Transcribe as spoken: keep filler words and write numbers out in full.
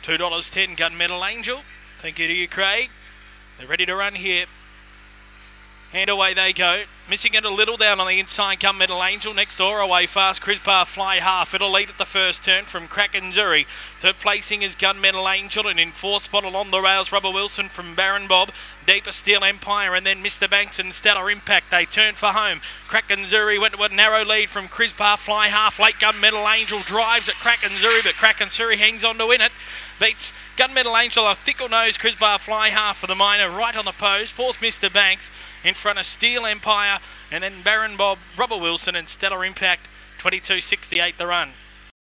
two dollars ten, Gunmetal Angel. Thank you to you, Craig. They're ready to run here. And away they go. Missing it a little down on the inside, Gunmetal Angel. Next door, away fast, Crisbar Fly Half. It'll lead at the first turn from Kraken Zuri. Third placing is Gunmetal Angel, and in fourth spot along the rails, Rubber Wilson from Baron Bob. Deeper Steel Empire, and then Mister Banks and Stellar Impact. They turn for home. Kraken Zuri went to a narrow lead from Crisbar Fly Half. Late Gunmetal Angel drives at Kraken Zuri, but Kraken Zuri hangs on to win it. Beats Gunmetal Angel, a thickle nose, Crisbar Fly Half for the minor, right on the pose. Fourth, Mister Banks, in front of Steel Empire, and then Baron Bob, Rubber Wilson and Stellar Impact, twenty-two sixty-eight the run.